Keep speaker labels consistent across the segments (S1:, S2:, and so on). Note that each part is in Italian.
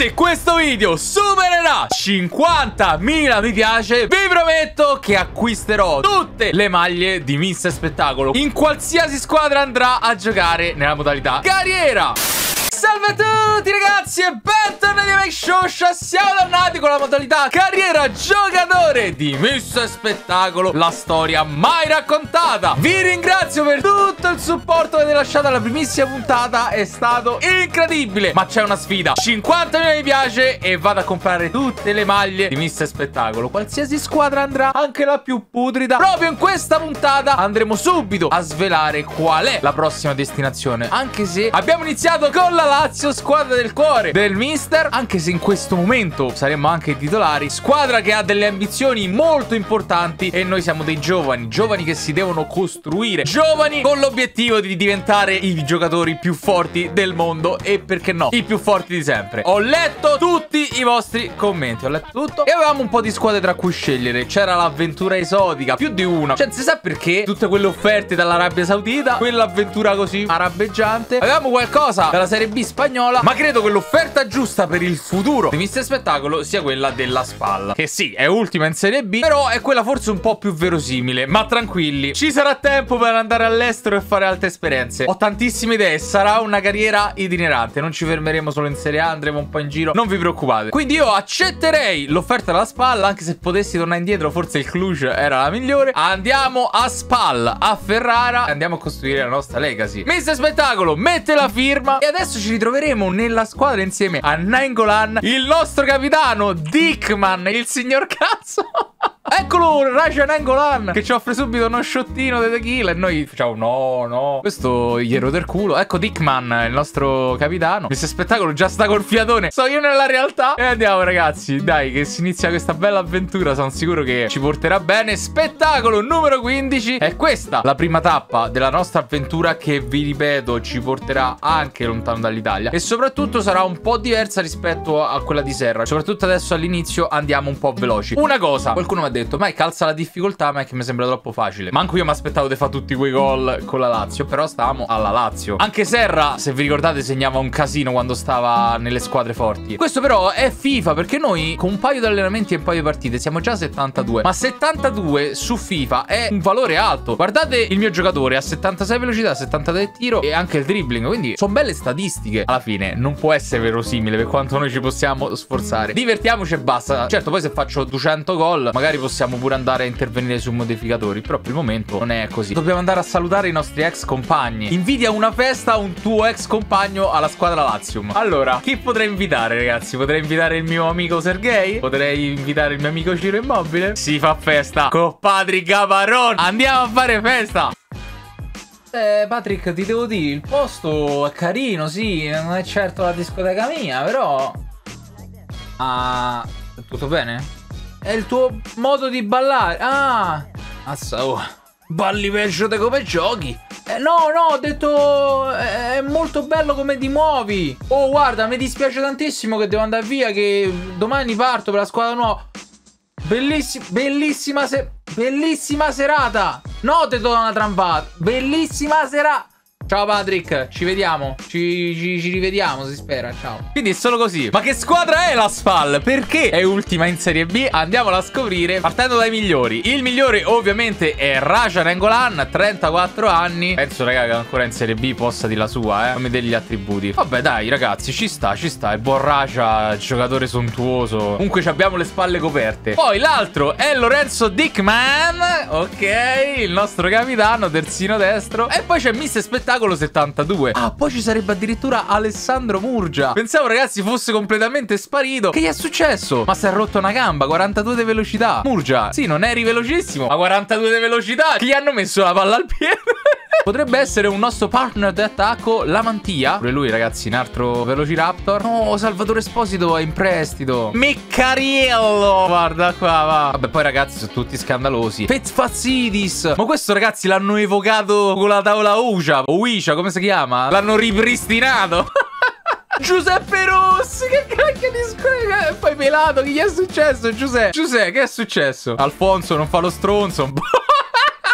S1: se questo video supererà 50.000 mi piace, vi prometto che acquisterò tutte le maglie di Mr. Spettacolo in qualsiasi squadra andrà a giocare nella modalità carriera. Salve a tutti ragazzi e bentornati a MakeShosha. Siamo tornati con la modalità carriera giocatore di Mr. Spettacolo, la storia mai raccontata. Vi ringrazio per tutto il supporto che avete lasciato alla primissima puntata, è stato incredibile. Ma c'è una sfida: 50.000 mi piace e vado a comprare tutte le maglie di Mr. Spettacolo, qualsiasi squadra andrà, anche la più putrida. Proprio in questa puntata andremo subito a svelare qual è la prossima destinazione, anche se abbiamo iniziato con la Lazio, squadra del cuore del mister, anche se in questo momento saremmo anche i titolari. Squadra che ha delle ambizioni molto importanti e noi siamo dei giovani che si devono costruire, giovani con l'obiettivo di diventare i giocatori più forti del mondo e perché no, i più forti di sempre. Ho letto tutti i vostri commenti, ho letto tutto e avevamo un po' di squadre tra cui scegliere. C'era l'avventura esotica, più di una, cioè non si sa perché tutte quelle offerte dall'Arabia Saudita, quell'avventura così arabeggiante. Avevamo qualcosa dalla Serie B spagnola, ma credo che l'offerta giusta per il futuro di Mr. Spettacolo sia quella della Spal, che sì, è ultima in Serie B, però è quella forse un po' più verosimile. Ma tranquilli, ci sarà tempo per andare all'estero e fare altre esperienze. Ho tantissime idee, sarà una carriera itinerante, non ci fermeremo solo in Serie A, andremo un po' in giro, non vi preoccupate. Quindi io accetterei l'offerta della Spal, anche se potessi tornare indietro forse il Cluj era la migliore. Andiamo a Spal, a Ferrara, e andiamo a costruire la nostra legacy. Mr. Spettacolo mette la firma e adesso ci ritroveremo nella squadra insieme a Nainggolan, il nostro capitano Dickman, il signor cazzo. Eccolo, Raja Nainggolan, che ci offre subito uno shottino di tequila e noi facciamo no. Questo gli rode il culo. Ecco Dickman, il nostro capitano. Mr. Spettacolo già sta col fiatone. So io nella realtà. E andiamo ragazzi, dai, che si inizia questa bella avventura. Sono sicuro che ci porterà bene. Spettacolo numero 15. È questa la prima tappa della nostra avventura che, vi ripeto, ci porterà anche lontano dall'Italia. E soprattutto sarà un po' diversa rispetto a quella di Serra. Soprattutto adesso all'inizio andiamo un po' veloci. Una cosa, qualcuno mi ha detto: Mike, alza la difficoltà, ma è che mi sembra troppo facile. Manco io mi aspettavo di fare tutti quei gol con la Lazio, però stavamo alla Lazio. Anche Serra, se vi ricordate, segnava un casino quando stava nelle squadre forti. Questo però è FIFA, perché noi con un paio di allenamenti e un paio di partite siamo già a 72. Ma 72 su FIFA è un valore alto. Guardate il mio giocatore, ha 76 velocità, 73 tiro e anche il dribbling, quindi sono belle statistiche. Alla fine non può essere verosimile per quanto noi ci possiamo sforzare. Divertiamoci e basta. Certo, poi se faccio 200 gol magari possiamo pure andare a intervenire sui modificatori, però per il momento non è così. Dobbiamo andare a salutare i nostri ex compagni. Invidia una festa a un tuo ex compagno alla squadra Lazium. Allora, chi potrei invitare ragazzi? Potrei invitare il mio amico Sergei? Potrei invitare il mio amico Ciro Immobile? Si fa festa con Patrick Gavarron. Andiamo a fare festa. Patrick, ti devo dire, il posto è carino, sì, non è certo la discoteca mia, però tutto bene? È il tuo modo di ballare. Balli peggio di come giochi. No, ho detto è molto bello come ti muovi. Oh, guarda, mi dispiace tantissimo che devo andare via, che domani parto per la squadra nuova. Bellissima serata. No, te do una trampata. Bellissima serata. Ciao Patrick, ci vediamo, ci rivediamo, si spera, ciao. Quindi è solo così. Ma che squadra è la Spal? Perché è ultima in Serie B? Andiamola a scoprire partendo dai migliori. Il migliore ovviamente è Raja Nainggolan, 34 anni. Penso raga che ancora in Serie B possa dire la sua, Fammi degli attributi. Vabbè dai ragazzi, ci sta. Il buon Raja, giocatore sontuoso. Comunque abbiamo le spalle coperte. Poi l'altro è Lorenzo Dickman, ok, il nostro capitano, terzino destro. E poi c'è Mr. Spettacolo 72. Poi ci sarebbe addirittura Alessandro Murgia. Pensavo ragazzi fosse completamente sparito. Che gli è successo? Ma si è rotto una gamba. 42 di velocità. Murgia, sì, non eri velocissimo, ma 42 di velocità. Che gli hanno messo la palla al piede. Potrebbe essere un nostro partner di attacco, la Mantia. Pure lui ragazzi, un altro Velociraptor. No, Salvatore Esposito è in prestito. Meccariello, guarda qua, va. Vabbè, poi ragazzi sono tutti scandalosi. Fezfazidis. Ma questo ragazzi l'hanno evocato con la tavola Ouija, o Ouija, come si chiama? L'hanno ripristinato. Giuseppe Rossi, che cacchio di squadra. E poi pelato, che gli è successo Giuseppe? Giuseppe, che è successo? Alfonso non fa lo stronzo.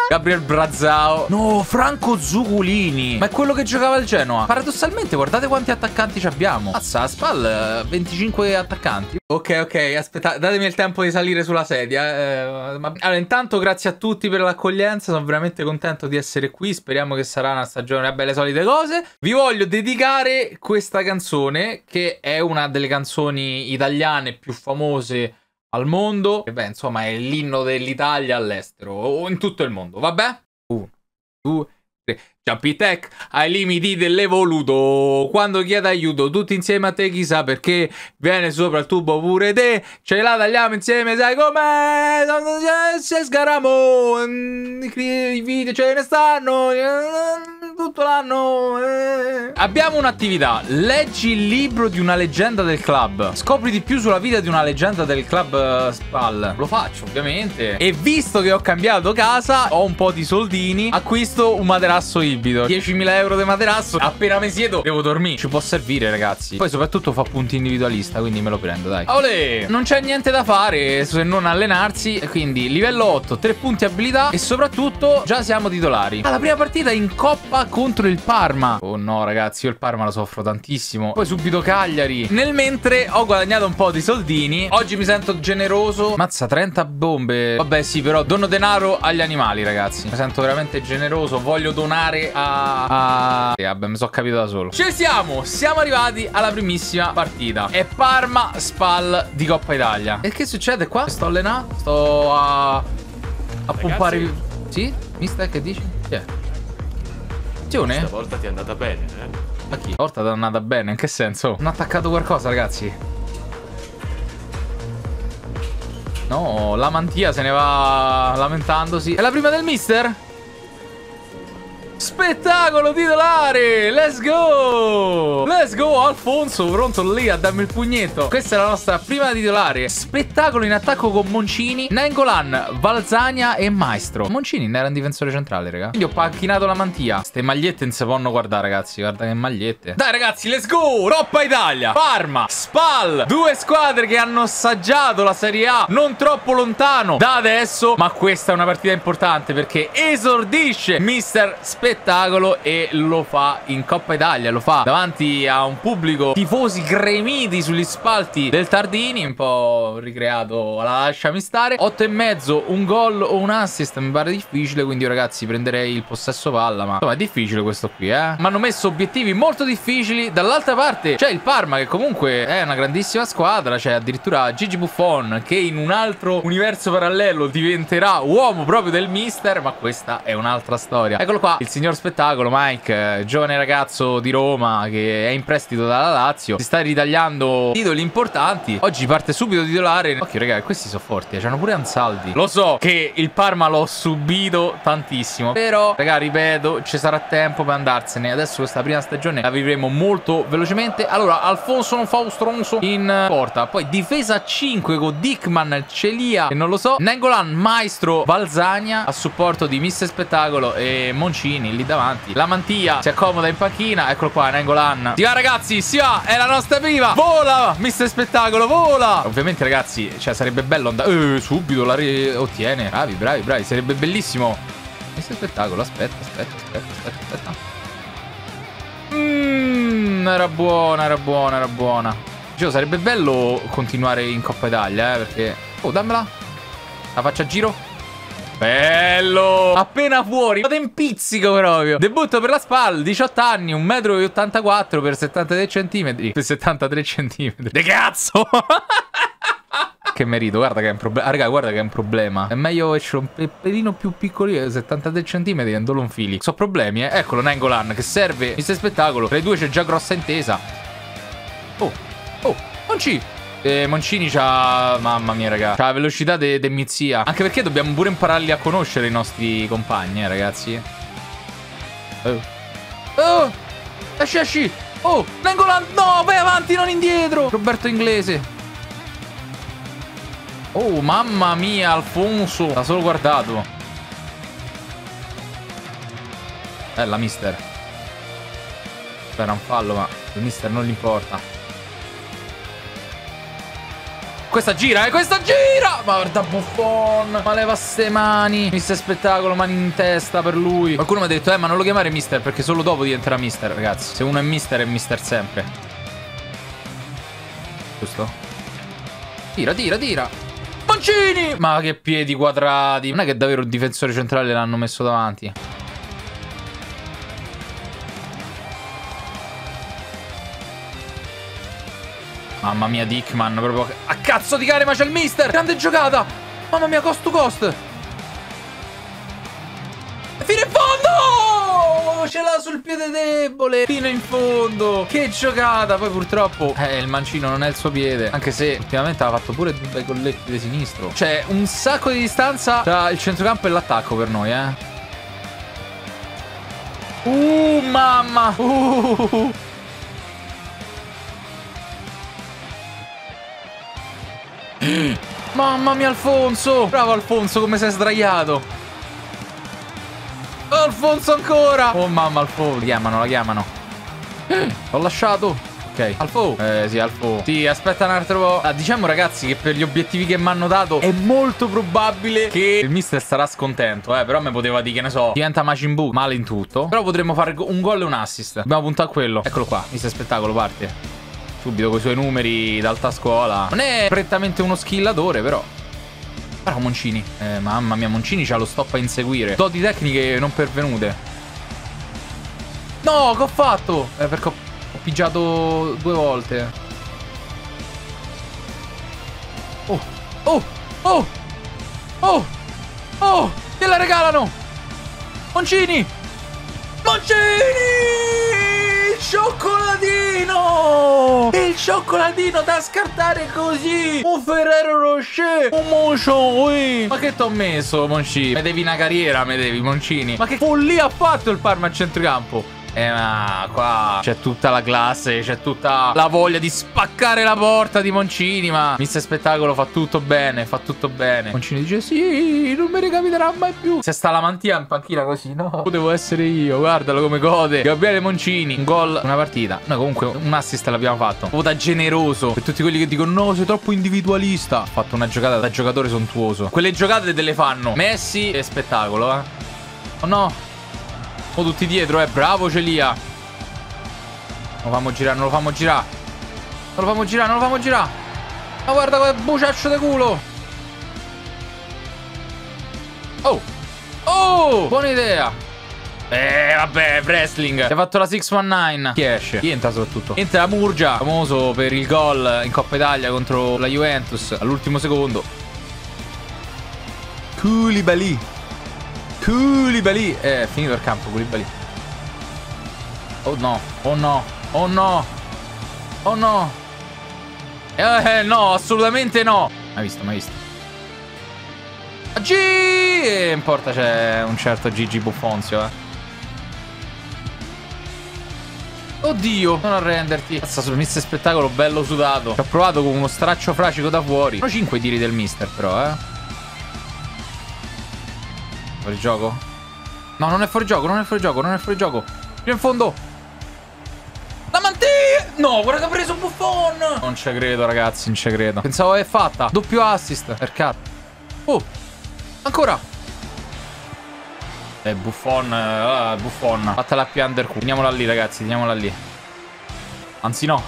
S1: Gabriel Brazzao. No, Franco Zuculini. Ma è quello che giocava al Genoa. Paradossalmente, guardate quanti attaccanti abbiamo. Mazza, Spal, 25 attaccanti. Ok, aspetta, datemi il tempo di salire sulla sedia. Allora, intanto grazie a tutti per l'accoglienza. Sono veramente contento di essere qui. Speriamo che sarà una stagione, vabbè, le solite cose. Vi voglio dedicare questa canzone, che è una delle canzoni italiane più famose al mondo. E beh, insomma, è l'inno dell'Italia all'estero o in tutto il mondo. Vabbè? 1, 2, 3. Jumpy Tech ai limiti dell'evoluto. Quando chiede aiuto tutti insieme a te, chissà perché viene sopra il tubo pure te. Ce la tagliamo insieme, sai com'è? Se sgaramo i video ce ne stanno tutto l'anno. Abbiamo un'attività. Leggi il libro di una leggenda del club. Scopri di più sulla vita di una leggenda del club Spal. Lo faccio ovviamente. E visto che ho cambiato casa, ho un po' di soldini, acquisto un materasso ibrido. 10.000 euro di materasso. Appena mi siedo devo dormire. Ci può servire, ragazzi. Poi soprattutto fa punti individualista, quindi me lo prendo, dai. Olè! Non c'è niente da fare se non allenarsi. E quindi livello 8, 3 punti abilità. E soprattutto già siamo titolari. Alla prima partita in Coppa contro il Parma. Oh no, ragazzi, io il Parma lo soffro tantissimo. Poi subito Cagliari. Nel mentre ho guadagnato un po' di soldini. Oggi mi sento generoso. Mazza, 30 bombe. Vabbè, sì, però dono denaro agli animali, ragazzi. Mi sento veramente generoso. Voglio donare vabbè, mi sono capito da solo. Ci siamo arrivati alla primissima partita. È Parma Spal di Coppa Italia. E che succede qua? Sto allenando. Sto a pompare. Sì? Mister, che dici? Che è?
S2: Stavolta ti è andata bene, eh?
S1: Ma chi? Stavolta ti è andata bene? In che senso? Non ha attaccato qualcosa, ragazzi? No, la mantia se ne va lamentandosi. È la prima del mister? Spettacolo titolare! Let's go! Let's go! Alfonso pronto lì a darmi il pugnetto. Questa è la nostra prima titolare. Spettacolo in attacco con Moncini, Nainggolan, Valzania e Maestro. Moncini ne era un difensore centrale, raga. Quindi ho panchinato la mantia. Ste magliette non si possono guardare, ragazzi. Guarda che magliette. Dai, ragazzi, let's go! Coppa Italia, Parma, Spal. Due squadre che hanno assaggiato la Serie A non troppo lontano da adesso. Ma questa è una partita importante perché esordisce Mister Spettacolo e lo fa in Coppa Italia. Lo fa davanti a un pubblico, tifosi gremiti sugli spalti del Tardini, un po' ricreato alla lasciami stare. 8,5, un gol o un assist mi pare difficile, quindi io, ragazzi, prenderei il possesso palla. Ma insomma è difficile questo qui, eh. Mi hanno messo obiettivi molto difficili. Dall'altra parte c'è il Parma, che comunque è una grandissima squadra. C'è addirittura Gigi Buffon, che in un altro universo parallelo diventerà uomo proprio del mister. Ma questa è un'altra storia. Eccolo qua, il signor Spettacolo, Mike, giovane ragazzo di Roma che è in prestito dalla Lazio. Si sta ritagliando titoli importanti. Oggi parte subito titolare. Occhio, raga, questi sono forti, c'hanno pure Ansaldi. Lo so che il Parma l'ho subito tantissimo, però, raga, ripeto, ci sarà tempo per andarsene. Adesso questa prima stagione la vivremo molto velocemente. Allora, Alfonso non fa un stronzo in porta. Poi difesa a 5 con Dickman, Celia e non lo so, Nainggolan, Maestro, Valzania a supporto di Mister Spettacolo e Moncini lì davanti. La mantia si accomoda in panchina. Eccolo qua, Nainggolan. Si va, ragazzi, si va. È la nostra prima. Vola, Mister Spettacolo, vola. Ovviamente, ragazzi, cioè sarebbe bello andare subito la ottiene. Bravi, bravi, bravi. Sarebbe bellissimo. Mister Spettacolo, aspetta. Era buona. Cioè, sarebbe bello continuare in Coppa Italia, perché... Oh, dammela. La faccio a giro. Bello! Appena fuori. Tempizzico proprio. Debutto per la Spal, 18 anni, 1,84 m per 73 cm. Per 73 cm. De cazzo! Che merito, guarda che è un problema. Raga, guarda che è un problema. È meglio che ce l'ho un pelino più piccolino, 73 cm e non lo infili. So problemi, eh. Eccolo, Nainggolan che serve. Mister Spettacolo. Tra i due c'è già grossa intesa. Oh, Monci. Moncini c'ha... Mamma mia, raga. C'ha la velocità de mizia. Anche perché dobbiamo pure impararli a conoscere i nostri compagni, ragazzi. Oh, esci. Oh, Nainggolan. No, vai avanti, non indietro. Roberto Inglese. Oh, mamma mia, Alfonso. L'ha solo guardato. La mister. Era un fallo, ma il mister non gli importa. Questa gira, questa gira! Ma guarda Buffon, ma leva ste mani. Mister Spettacolo, mani in testa per lui. Qualcuno mi ha detto, ma non lo chiamare mister, perché solo dopo diventerà mister, ragazzi. Se uno è mister sempre. Giusto? Tira, tira, tira. Mancini! Ma che piedi quadrati. Non è che davvero il difensore centrale l'hanno messo davanti. Mamma mia, Dickman, proprio a cazzo di cane, ma c'è il mister! Grande giocata! Mamma mia, cost to cost! Fino in fondo! Ce l'ha sul piede debole! Fino in fondo! Che giocata! Poi purtroppo, il mancino non è il suo piede. Anche se, ultimamente ha fatto pure dei colletti di sinistro. C'è un sacco di distanza tra il centrocampo e l'attacco per noi, mamma! Mamma mia, Alfonso! Bravo Alfonso, come sei sdraiato. Alfonso ancora! Oh mamma, Alfonso. La chiamano. L'ho lasciato. Ok. Alfo. Sì, Alfo. Sì, aspetta un altro po'. Diciamo, ragazzi, che per gli obiettivi che mi hanno dato è molto probabile che il mister sarà scontento, però mi poteva dire, che ne so, diventa Majin Buu. Male in tutto. Però potremmo fare un gol e un assist. Dobbiamo puntare a quello. Eccolo qua. Mister Spettacolo parte subito con i suoi numeri d'alta scuola. Non è prettamente uno skillatore, però. Bravo Moncini. Mamma mia, Moncini c'ha lo stop a inseguire. Doti tecniche non pervenute. No, che ho fatto? Perché ho pigiato 2 volte. Oh, gliela regalano. Moncini. Cioccolatino! Il cioccolatino da scartare così! Un Ferrero Rocher! Un Monchon! Ma che t'ho messo, Moncini? Me devi una carriera, Moncini. Ma che follia ha fatto il Parma a centrocampo? Ma qua c'è tutta la classe, c'è tutta la voglia di spaccare la porta di Moncini. Ma Mister Spettacolo fa tutto bene, Moncini dice sì, non mi ricapiterà mai più. Se sta la mantia in panchina così, no, potevo essere io, guardalo come gode. Gabriele Moncini, un gol, una partita. Noi comunque un assist l'abbiamo fatto. Vota generoso per tutti quelli che dicono no, sei troppo individualista. Ha fatto una giocata da giocatore sontuoso. Quelle giocate te le fanno Messi e Spettacolo, Oh no. Tutti dietro, bravo Celia. Non lo fammo girare. Ma guarda quel buciaccio di culo. Oh, buona idea. Vabbè, wrestling. Ti ha fatto la 619. Chi esce? Chi entra soprattutto? Entra Murgia, famoso per il gol in Coppa Italia contro la Juventus all'ultimo secondo. Koulibaly. È finito il campo, Koulibaly. Oh no. No, assolutamente no. Mai visto. In porta c'è un certo Gigi Buffonzio, Oddio, non arrenderti. Cazzo, sul Mister Spettacolo bello sudato. Ci ho provato con uno straccio fracico da fuori. Sono 5 tiri del mister però, Fuori gioco? No, non è fuori gioco. Fino in fondo. La mantiglia! No, guarda che ha preso Buffon! Non ci credo, ragazzi, non ci credo. Pensavo è fatta. Doppio assist. Per cazzo. Ancora. Buffon. Fattela più undercut. Teniamola lì, ragazzi, teniamola lì. Anzi no.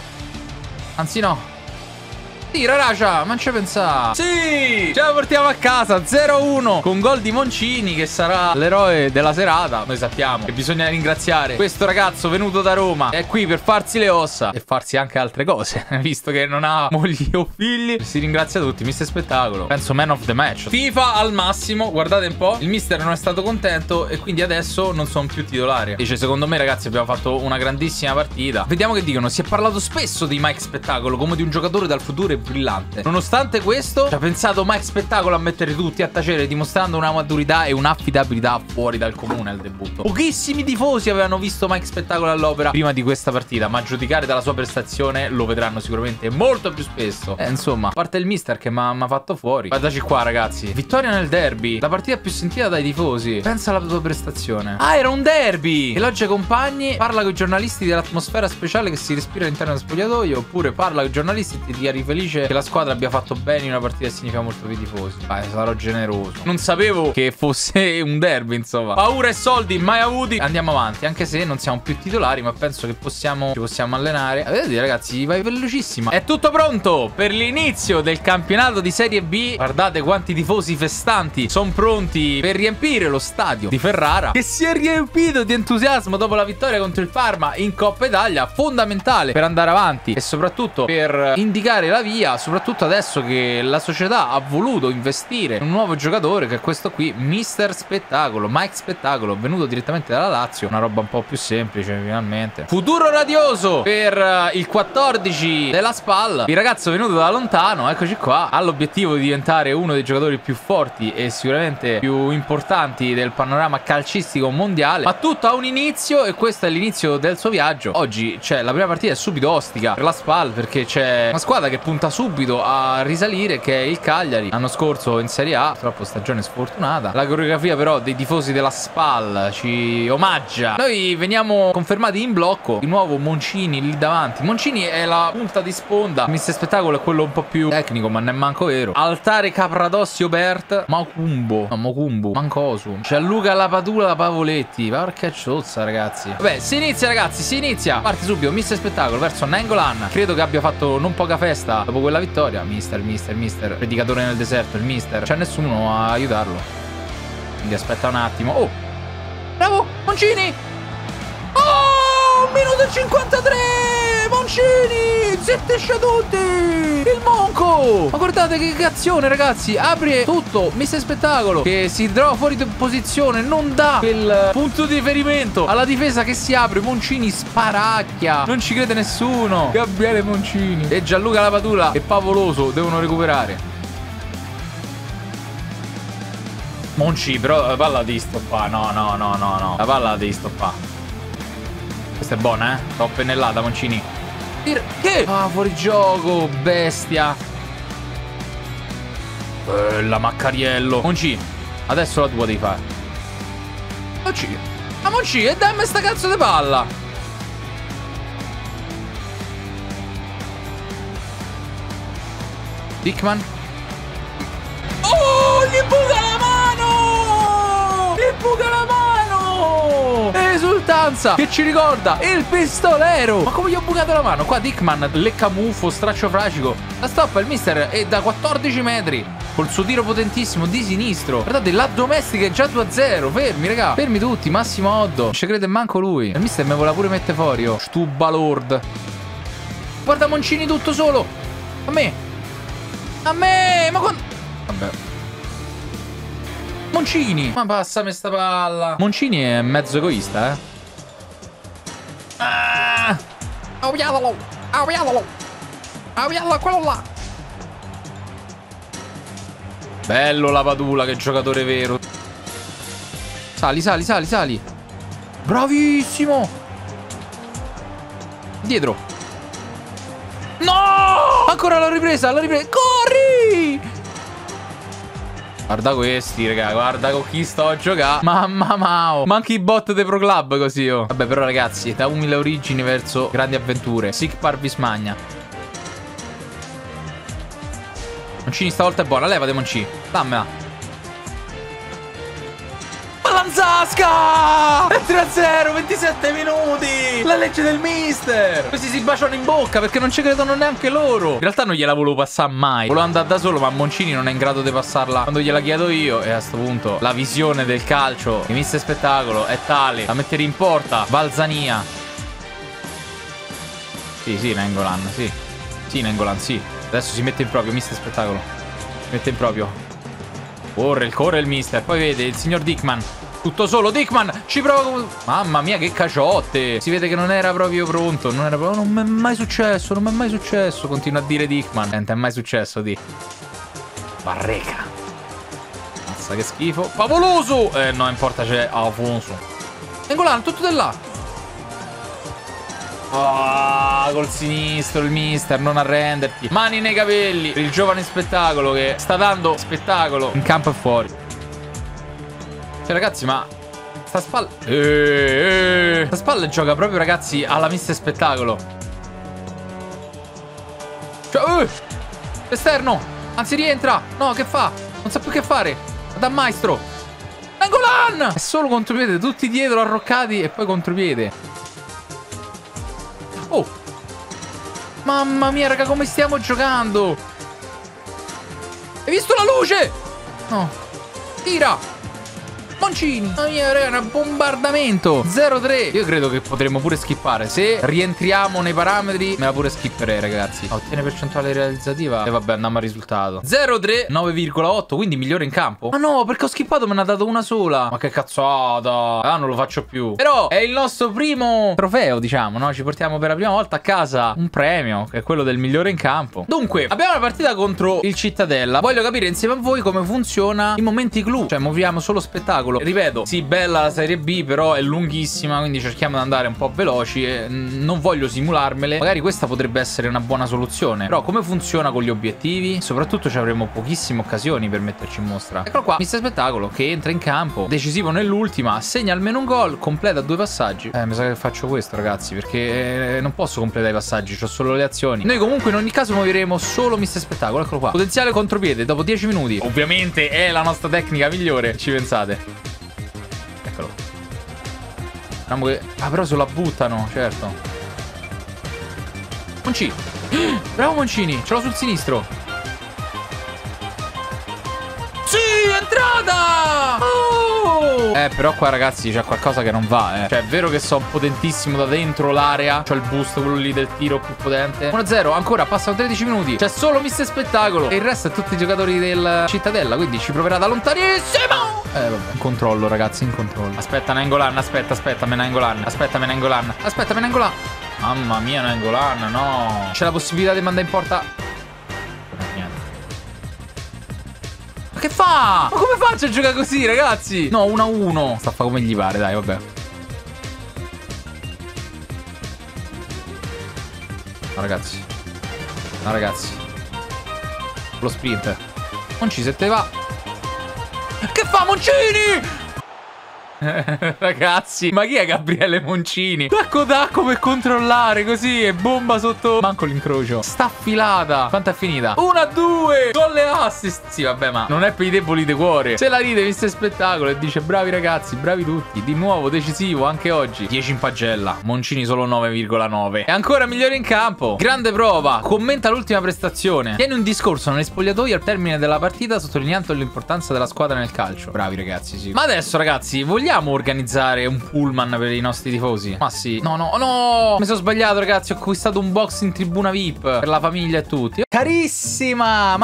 S1: Tira Racia, non ci pensare. Sì, ce la portiamo a casa 0-1 con gol di Moncini, che sarà l'eroe della serata. Noi sappiamo che bisogna ringraziare questo ragazzo venuto da Roma. È qui per farsi le ossa e farsi anche altre cose, visto che non ha mogli o figli. Si ringrazia tutti. Mister Spettacolo, penso man of the match. FIFA al massimo. Guardate un po', il mister non è stato contento e quindi adesso non sono più titolare. Dice, secondo me, ragazzi, abbiamo fatto una grandissima partita. Vediamo che dicono. Si è parlato spesso di Mike Spettacolo come di un giocatore dal futuro brillante. Nonostante questo, ci ha pensato Mike Spettacolo a mettere tutti a tacere, dimostrando una maturità e un'affidabilità fuori dal comune al debutto. Pochissimi tifosi avevano visto Mike Spettacolo all'opera prima di questa partita, ma a giudicare dalla sua prestazione lo vedranno sicuramente molto più spesso. Insomma, a parte il mister che mi ha fatto fuori. Guardaci qua, ragazzi. Vittoria nel derby, la partita più sentita dai tifosi. Pensa alla tua prestazione. Ah, era un derby! Elogia i compagni, parla con i giornalisti dell'atmosfera speciale che si respira all'interno dello spogliatoio, oppure parla con i giornalisti e ti dichiari felice dice che la squadra abbia fatto bene in una partita e significa molto per i tifosi. Vai, sarò generoso. Non sapevo che fosse un derby, insomma. Paura e soldi mai avuti. Andiamo avanti, anche se non siamo più titolari, ma penso che ci possiamo allenare. Vedete ragazzi, vai velocissima. È tutto pronto per l'inizio del campionato di Serie B. Guardate quanti tifosi festanti sono pronti per riempire lo stadio di Ferrara, che si è riempito di entusiasmo dopo la vittoria contro il Parma in Coppa Italia, fondamentale per andare avanti e soprattutto per indicare la via, soprattutto adesso che la società ha voluto investire in un nuovo giocatore, che è questo qui, Mister Spettacolo, Mike Spettacolo, venuto direttamente dalla Lazio. Una roba un po' più semplice finalmente. Futuro radioso per il 14 della SPAL. Il ragazzo venuto da lontano, eccoci qua, ha l'obiettivo di diventare uno dei giocatori più forti e sicuramente più importanti del panorama calcistico mondiale, ma tutto ha un inizio e questo è l'inizio del suo viaggio. Oggi c'è la prima partita, è subito ostica per la SPAL, perché c'è una squadra che punta subito a risalire, che è il Cagliari. L'anno scorso in Serie A, purtroppo stagione sfortunata. La coreografia però dei tifosi della SPAL ci omaggia. Noi veniamo confermati in blocco. Di nuovo Moncini lì davanti. Moncini è la punta di sponda. Mister Spettacolo è quello un po' più tecnico, ma non è manco vero. Altare Capradossi Obert Macumbo, no, Mocumbo, Mancosu. C'è Luca Lapadula Pavoletti. Porca ciozza ragazzi. Vabbè, si inizia ragazzi, si inizia. Parte subito Mister Spettacolo verso Nainggolan. Credo che abbia fatto non poca festa dopo quella vittoria. Mister predicatore nel deserto, il mister. C'è nessuno a aiutarlo, quindi aspetta un attimo. Oh, bravo Moncini. Oh, 1 minuto e 53. Moncini zittisce tutti. Il Monco. Ma guardate che azione ragazzi. Apre tutto Mister Spettacolo, che si trova fuori di posizione, non dà quel punto di riferimento alla difesa che si apre. Moncini sparacchia, non ci crede nessuno. Gabriele Moncini e Gianluca Lapadula e Pavoloso devono recuperare. Monci, però la palla devi stoppare. No. La palla devi stoppare. Questa è buona, Sto pennellata, Moncini. Che? Ah, fuori gioco, bestia. Bella Maccariello. Monci, adesso la tua devi fare. Monci. Ma Monci, e dammi sta cazzo di palla. Dickman. Oh, gli buca la mano! Gli buca la mano! Esultanza che ci ricorda il pistolero. Ma come gli ho bucato la mano? Qua Dickman, leccamuffo, straccio fracico. La stoppa il mister e da 14 metri col suo tiro potentissimo di sinistro. Guardate, la domestica è già 2-0. Fermi, raga. Fermi tutti. Massimo Oddo. Non ci crede manco lui. Il mister me voleva pure mettere fuori. Oh. Stuba Lord. Guarda Moncini tutto solo. A me. Ma quando... Vabbè. Moncini. Ma passami sta palla. Moncini è mezzo egoista, Auiadolo. Quello là. Bello Lapadula, che giocatore vero. Sali. Bravissimo. Dietro. No! Ancora la ripresa. Corri! Guarda questi, raga. Guarda con chi sto a giocare. Mamma mia. Manchi i bot dei Pro Club così, oh. Vabbè, però, ragazzi, da umili origini verso grandi avventure. Sic parvis magna. Moncini stavolta è buona. Levate, Moncini. Dammela. Lanzasca! È 3-0, 27 minuti. La legge del mister. Questi si baciano in bocca perché non ci credono neanche loro. In realtà non gliela volevo passare mai. Volevo andare da solo, ma Moncini non è in grado di passarla quando gliela chiedo io. E a sto punto la visione del calcio di Mister Spettacolo è tale da mettere in porta Balzania. Sì, Nainggolan, sì, Nainggolan, sì. Adesso si mette in proprio Mister Spettacolo. Si mette in proprio. Corre il mister. Poi vede il signor Dickman. Tutto solo Dickman. Ci prova come... Mamma mia che caciotte. Si vede che non era proprio pronto. Non mi è mai successo. Continua a dire Dickman. Non è mai successo di Barreca. Mazza che schifo. Favoloso. No, in porta c'è Alfonso. Nainggolan, tutto di là. Col sinistro il mister, non arrenderti. Mani nei capelli per il giovane Spettacolo che sta dando spettacolo in campo e fuori. Cioè ragazzi, ma sta spalla sta spalla gioca proprio, ragazzi, alla Mister Spettacolo. Cioè Esterno. Anzi, rientra. No, che fa? Non sa più che fare. Da maestro. Nainggolan! È solo contropiede. Tutti dietro arroccati e poi contropiede. Oh. Mamma mia, raga, come stiamo giocando? Hai visto la luce? No. Tira. Moncini. Mamma mia, raga, un bombardamento. 0-3. Io credo che potremmo pure skippare. Se rientriamo nei parametri, me la pure skipperei, ragazzi. Ottiene percentuale realizzativa. E vabbè, andiamo al risultato. 0-3, 9,8. Quindi migliore in campo. Ma no, perché ho skippato, me ne ha dato una sola. Ma che cazzata. Ah, non lo faccio più. Però è il nostro primo trofeo, diciamo, no? Ci portiamo per la prima volta a casa un premio, che è quello del migliore in campo. Dunque, abbiamo una partita contro il Cittadella. Voglio capire insieme a voi come funziona i momenti clou. Cioè, muoviamo solo spettacolo. Ripeto, sì, bella la Serie B, però è lunghissima, quindi cerchiamo di andare un po' veloci e non voglio simularmele. Magari questa potrebbe essere una buona soluzione. Però come funziona con gli obiettivi? Soprattutto ci avremo pochissime occasioni per metterci in mostra. Eccolo qua, Mister Spettacolo che entra in campo, decisivo nell'ultima, segna almeno un gol, completa 2 passaggi. Mi sa che faccio questo, ragazzi, perché non posso completare i passaggi, ho solo le azioni. Noi comunque in ogni caso muoveremo solo Mister Spettacolo. Eccolo qua, potenziale contropiede dopo 10 minuti. Ovviamente è la nostra tecnica migliore, ci pensate? Eccolo. Ah, però se la buttano, certo. Moncini. Bravo Moncini, ce l'ho sul sinistro. Sì, è entrata! Oh! Però qua, ragazzi, c'è qualcosa che non va, Cioè, è vero che so potentissimo da dentro l'area. C'ho il boost, quello lì del tiro più potente. 1-0, ancora, passano 13 minuti. C'è solo Mister Spettacolo. E il resto è tutti i giocatori del Cittadella. Quindi ci proverà da lontanissimo. Vabbè, in controllo, ragazzi, in controllo. Aspetta, Nainggolan, aspetta, Nainggolan. Aspetta, Nainggolan. Mamma mia, Nainggolan, no. C'è la possibilità di mandare in porta. Niente. Ma che fa? Ma come faccio a giocare così, ragazzi? No, 1-1. Sta a fare come gli pare, dai, vabbè. No, ragazzi. Lo sprint. Monci, se te va. Che fa Moncini? Ragazzi, ma chi è Gabriele Moncini? Tacco per controllare così e bomba sotto. Manco l'incrocio. Sta affilata. Quanto è finita? 1-2. Gol e assist. Sì, vabbè, ma non è per i deboli di cuore. Se la ride Mister Spettacolo e dice bravi ragazzi, bravi tutti. Di nuovo decisivo anche oggi. 10 in pagella. Moncini solo 9,9. E ancora migliore in campo. Grande prova. Commenta l'ultima prestazione. Tiene un discorso negli spogliatoi al termine della partita sottolineando l'importanza della squadra nel calcio. Bravi ragazzi, sì. Ma adesso, ragazzi, vogliamo organizzare un pullman per i nostri tifosi? Ma sì. No. Mi sono sbagliato, ragazzi. Ho acquistato un box in tribuna VIP per la famiglia e tutti. Carissima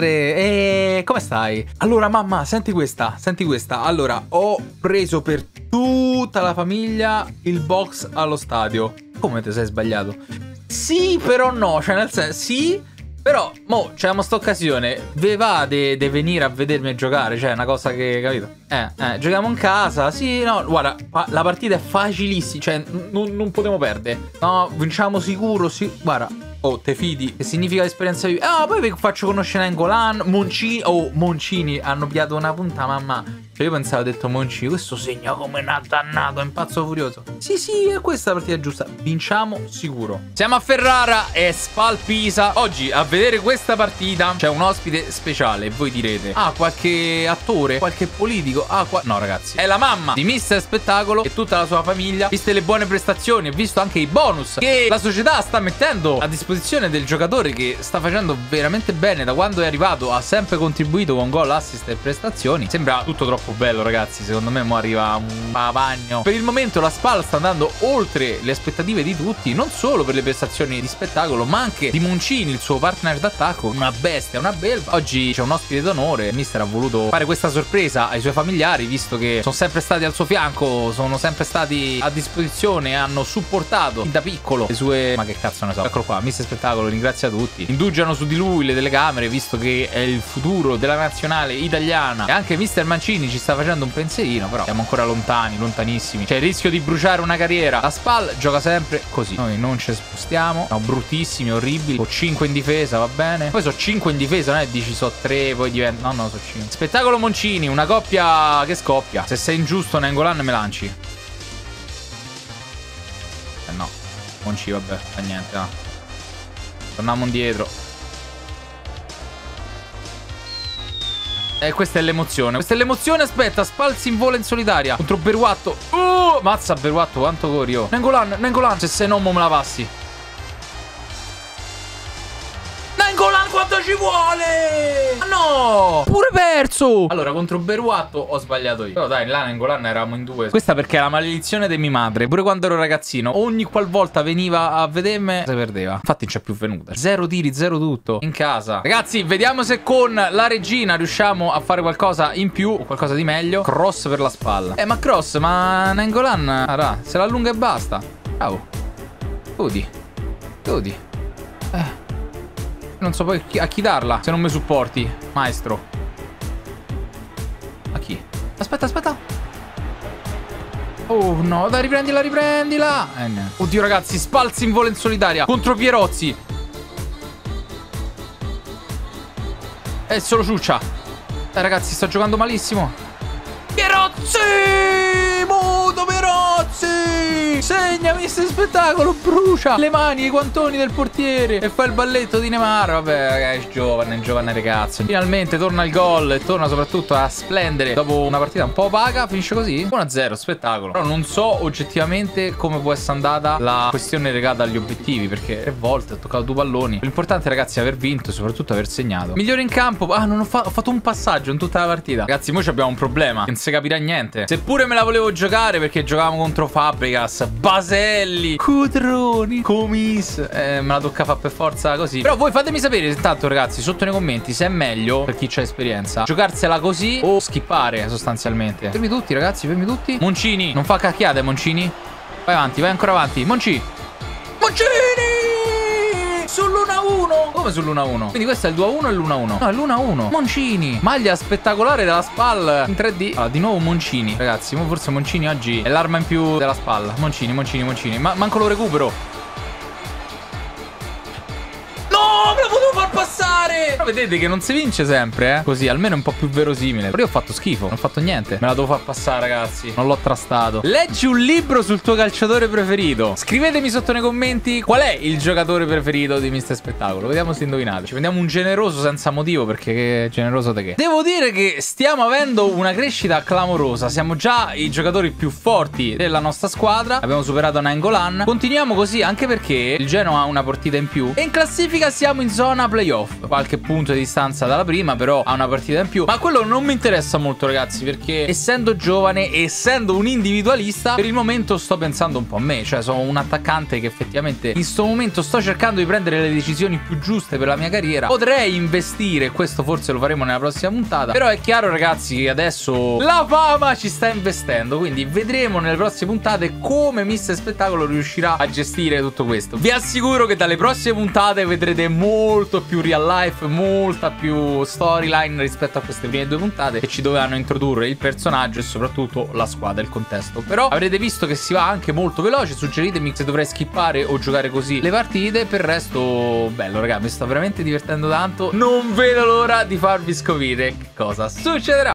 S1: madre, come stai? Allora, mamma, senti questa. Allora, ho preso per tutta la famiglia il box allo stadio. Come ti sei sbagliato? Sì, però no. Cioè, nel senso, sì. Però, mo, c'è sta occasione. Ve va de venire a vedermi a giocare? Cioè, è una cosa che, capito? Giochiamo in casa. Sì, no, guarda, la partita è facilissima. Cioè, non potremo perdere. No, vinciamo sicuro, sì. Guarda, oh, te fidi. Che significa esperienza di... poi vi faccio conoscere Nainggolan, Moncini. Oh, Moncini, hanno piato una punta, mamma. Cioè, io pensavo, ho detto, Moncini, questo segna come una dannato, è un pazzo furioso. Sì, è questa la partita giusta. Vinciamo sicuro. Siamo a Ferrara e Spal Pisa. Oggi, a vedere questa partita, c'è un ospite speciale. E voi direte, qualche attore, qualche politico. No, ragazzi, è la mamma di Mister Spettacolo e tutta la sua famiglia. Viste le buone prestazioni e visto anche i bonus che la società sta mettendo a disposizione del giocatore, che sta facendo veramente bene. Da quando è arrivato ha sempre contribuito con gol, assist e prestazioni. Sembra tutto troppo bello, ragazzi. Secondo me mo arriva un pavagno. Per il momento la Spal sta andando oltre le aspettative di tutti, non solo per le prestazioni di Spettacolo, ma anche di Moncini, il suo partner d'attacco. Una bestia, una belva. Oggi c'è un ospite d'onore. Il mister ha voluto fare questa sorpresa ai suoi familiari, visto che sono sempre stati al suo fianco, sono sempre stati a disposizione, hanno supportato da piccolo le sue... Ma che cazzo ne so. Eccolo qua, Mister Spettacolo ringrazia tutti. Indugiano su di lui le telecamere, visto che è il futuro della nazionale italiana. E anche Mister Mancini ci sta facendo un pensierino, però siamo ancora lontani, lontanissimi. C'è il rischio di bruciare una carriera. La Spal gioca sempre così. Noi non ci spostiamo. Siamo bruttissimi, orribili. Ho 5 in difesa, va bene. Poi so 5 in difesa, non è dici so 3, poi diventa... No, so 5. Spettacolo Moncini, una coppia che scoppia. Se sei ingiusto, Nainggolan, me lanci. No. Moncini, vabbè, fa niente, no. Torniamo indietro. Questa è l'emozione. Questa è l'emozione. Aspetta, Spalzi in vola in solitaria contro Beruatto. Mazza Beruatto, quanto corri, oh. Nengolan. Se sei non me la passi. Nengolan, quanto ci vuole? Ma no, pure perso. Allora, contro Beruatto ho sbagliato io. Però dai, là Nengolan eravamo in due. Questa perché è la maledizione di mia madre. Pure quando ero ragazzino, ogni qualvolta veniva a vedermi, si perdeva. Infatti non c'è più venuta. 0 tiri, 0 tutto in casa. Ragazzi, vediamo se con la regina riusciamo a fare qualcosa in più o qualcosa di meglio. Cross per la spalla. Ma cross, ma Nengolan se la allunga e basta. Bravo. Godi. Non so poi a chi darla se non mi supporti, maestro. A chi? Aspetta. Oh no, dai, riprendila. Oddio ragazzi, Spalzi in vola in solitaria contro Pierozzi. È solo ciuccia. Dai ragazzi, sto giocando malissimo. Pierozzi! Muto Pierozzi! Segna, mister spettacolo, brucia le mani e i guantoni del portiere e fa il balletto di Neymar. Vabbè, è giovane ragazzo. Finalmente torna il gol e torna soprattutto a splendere dopo una partita un po' opaca. Finisce così 1-0, spettacolo. Però non so oggettivamente come può essere andata la questione legata agli obiettivi, perché 3 volte ho toccato 2 palloni. L'importante ragazzi è aver vinto e soprattutto aver segnato. Migliore in campo. Non ho fatto un passaggio in tutta la partita. Ragazzi, noi abbiamo un problema, che non si capirà niente. Seppure me la volevo giocare perché giocavamo contro Fabregas, Baselli, Cutroni, Comis, me la tocca fare per forza così. Però voi fatemi sapere intanto ragazzi sotto nei commenti se è meglio, per chi c'ha esperienza, giocarsela così o skippare sostanzialmente. Fermi tutti ragazzi, fermi tutti. Moncini, non fa cacchiate Moncini. Vai avanti, vai ancora avanti. Moncini sull'1-1. Come sull'1-1? Quindi questo è il 2-1 e l'1-1. No, è l'1-1. Moncini, maglia spettacolare della SPAL in 3D. Allora, di nuovo Moncini. Ragazzi, forse Moncini oggi è l'arma in più della SPAL. Moncini. Manco lo recupero. No, me lo potevo far passare. Però vedete che non si vince sempre, così, almeno è un po' più verosimile. Però io ho fatto schifo, non ho fatto niente. Me la devo far passare, ragazzi. Non l'ho trastato. Leggi un libro sul tuo calciatore preferito. Scrivetemi sotto nei commenti qual è il giocatore preferito di Mister Spettacolo. Vediamo se indovinate. Ci prendiamo un generoso senza motivo, perché che generoso di che. Devo dire che stiamo avendo una crescita clamorosa. Siamo già i giocatori più forti della nostra squadra. Abbiamo superato Nengolan. Continuiamo così, anche perché il Genoa ha una partita in più e in classifica siamo in zona playoff. Qualche punto di distanza dalla prima, però ha una partita in più. Ma quello non mi interessa molto ragazzi, perché essendo giovane, essendo un individualista, per il momento sto pensando un po' a me. Cioè sono un attaccante che effettivamente in sto momento sto cercando di prendere le decisioni più giuste per la mia carriera. Potrei investire, questo forse lo faremo nella prossima puntata. Però è chiaro ragazzi che adesso la fama ci sta investendo, quindi vedremo nelle prossime puntate come Mister Spettacolo riuscirà a gestire tutto questo. Vi assicuro che dalle prossime puntate vedrete molto più real life, molta più storyline rispetto a queste prime 2 puntate che ci dovevano introdurre il personaggio e soprattutto la squadra, il contesto. Però avrete visto che si va anche molto veloce. Suggeritemi se dovrei skippare o giocare così le partite. Per il resto bello raga, mi sto veramente divertendo tanto. Non vedo l'ora di farvi scoprire che cosa succederà.